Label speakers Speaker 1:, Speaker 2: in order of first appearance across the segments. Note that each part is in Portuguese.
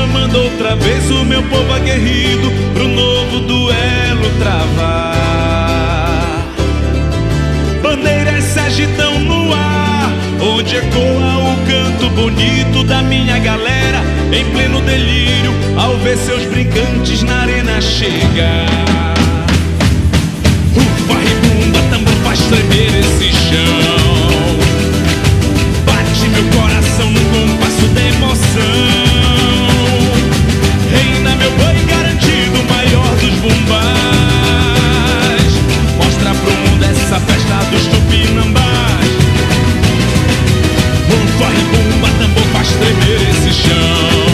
Speaker 1: chamando outra vez o meu povo aguerrido pro novo duelo travar. Bandeiras se agitam no ar, onde ecoa o canto bonito da minha galera, em pleno delírio ao ver seus brincantes na arena chegar. Ufa e bumba, tambor faz tremer esse chão, bate meu coração no compasso da emoção. Reina meu boi garantido, maior dos bumbás, mostra pro mundo essa festa dos tupinambás. Ufa e bumba, tambor faz tremer esse chão,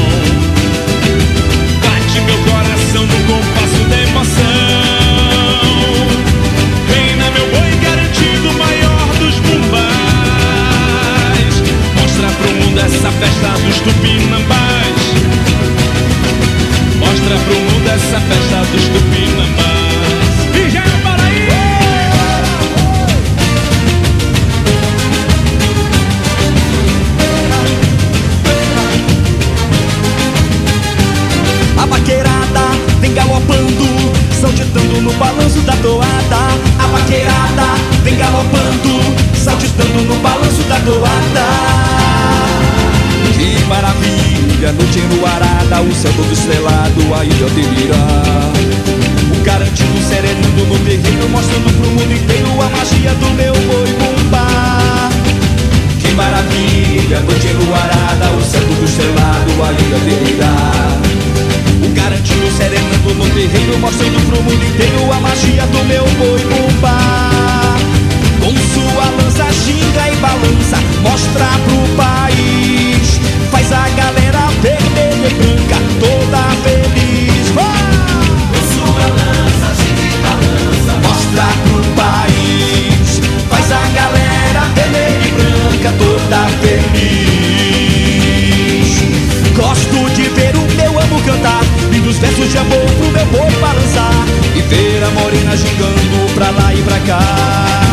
Speaker 1: bate meu coração no compasso da emoção. Reina meu boi garantido, maior dos bumbás, mostra pro mundo essa festa dos tupinambás, mostra pro mundo essa festa dos tupinambás. E já é Paraíba!
Speaker 2: A vaqueirada vem galopando, saltitando no balanço da toada. A vaqueirada vem galopando, saltitando no balanço da toada. Que maravilha, noite enluarada, o céu todo estrelado, a ilha delirá. O garantido serenando no terreiro, mostrando pro mundo inteiro a magia do meu boi bumbá. Que maravilha, noite enluarada, o céu todo estrelado, a ilha delirá. O garantido serenando no terreiro, mostrando pro mundo inteiro a magia do meu boi bumbá. Com sua lança ginga e balança, mostra pro país, faz a galera vermelha e branca toda feliz. Com sua lança ginga e balança, mostra pro país, faz a galera vermelha e branca toda feliz. Gosto de ver o meu amo cantar, lindos versos de amor pro meu boi balançar, e ver a morena gingando pra lá e pra cá.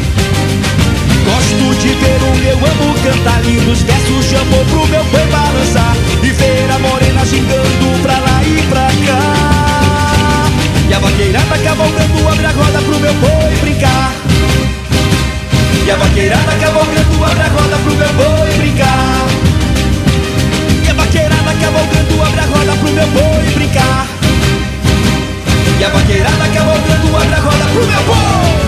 Speaker 2: Gosto de ver o meu amo cantar, lindos versos de amor pro meu boi balançar, e ver a morena gingando pra lá e pra cá. E a vaqueirada cavalgando abre a roda pro meu boi brincar. E a vaqueirada cavalgando abre a roda pro meu boi brincar. E a vaqueirada cavalgando abre a roda pro meu boi brincar. E a vaqueirada cavalgando abre a roda pro meu boi.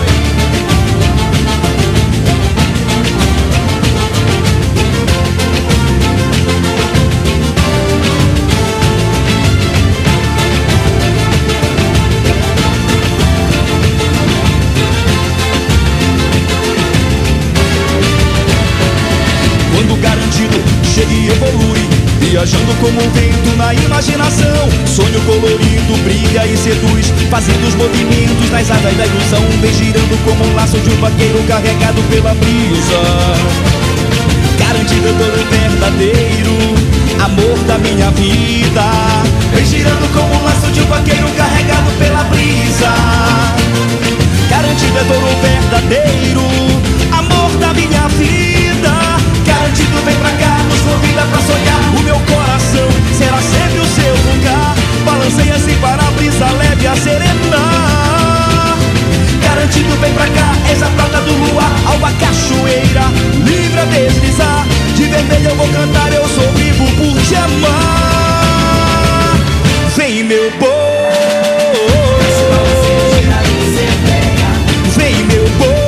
Speaker 2: Quando o garantido chega e evolui, viajando como um vento na imaginação, sonho colorido brilha e seduz, fazendo os movimentos nas asas da ilusão. Vem girando como um laço de um vaqueiro carregado pela brisa. Garantido todo verdadeiro amor da minha vida. Vem girando como um laço de um vaqueiro carregado pela brisa. Garantido é todo verdadeiro amor da minha vida. Garantido vem pra cá, nos convida pra sonhar. O meu coração será sempre o seu lugar. Balanceia assim para a brisa leve a serenar. Garantido vem pra cá, eis a prata do luar, alba cachoeira, livre a deslizar. De vermelho eu vou cantar, eu sou vivo por te amar. Vem meu boi, vem meu boi.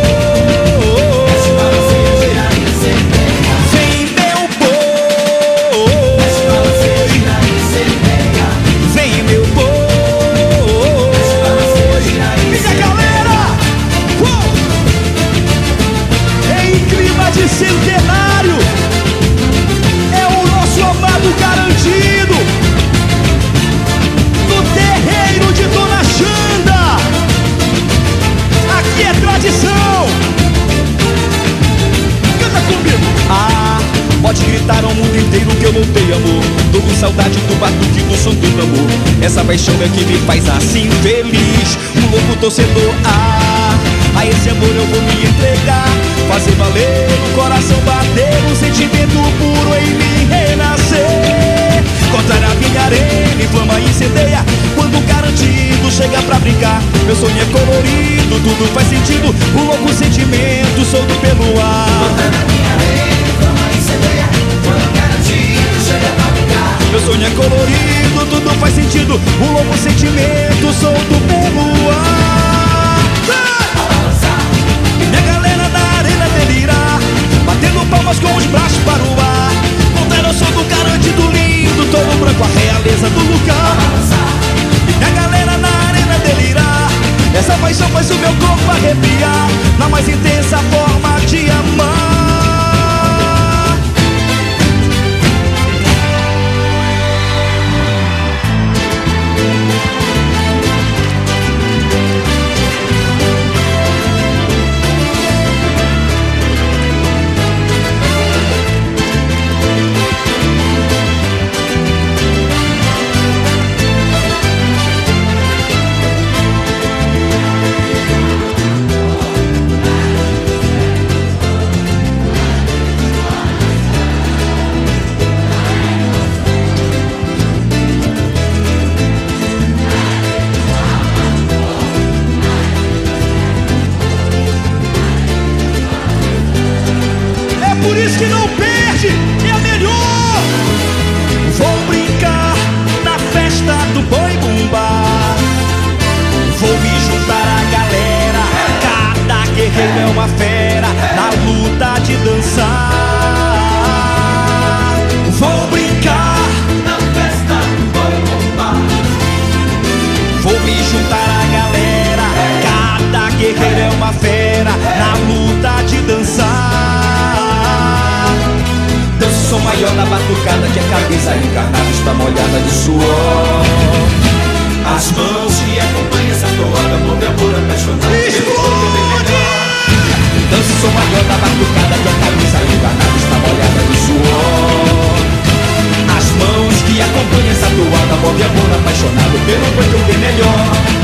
Speaker 2: Centenário é o nosso amado garantido no terreiro de Dona Xanda. Aqui é tradição. Canta comigo. Ah, pode gritar ao mundo inteiro que eu voltei, amor. Tô com saudade do batuque do som do tambor. Essa paixão é que me faz assim feliz. Um louco torcedor, a esse amor eu vou me entregar. Fazer valer o coração bater, um sentimento puro em mim renascer. Cortar a minha brincar. Meu sonho é colorido, tudo faz sentido. Um louco sentimento solto pelo ar.
Speaker 3: Bota na minha areia, vamos receber. Foi garantido, chega pra brincar.
Speaker 2: Meu sonho é colorido, tudo faz sentido. Um louco sentimento solto pelo ar. Minha galera da arena delirar, batendo palmas com os braços para o ar. Montar o som do garantido lindo, todo branco, a realeza do lugar. Minha galera na arena delirar, essa paixão faz o meu corpo arrepiar, na mais intensa forma de amar. Por isso que não perde, é melhor. Vou brincar na festa do boi bumbá. Vou me juntar à galera, cada guerreiro é uma fera na luta de dançar. Vou brincar
Speaker 3: Na festa do boi bumbá.
Speaker 2: vou me juntar à galera, cada guerreiro é uma fera na luta de dançar. Danço som maior na batucada, que a cabeça encarnada está molhada de suor.
Speaker 3: As mãos que acompanham essa toada, move amor apaixonado.
Speaker 2: Explode! Danço som maior na batucada, que a cabeça encarnada está molhada de suor. As mãos que acompanham essa toada, move amor apaixonado pelo quanto bem melhor.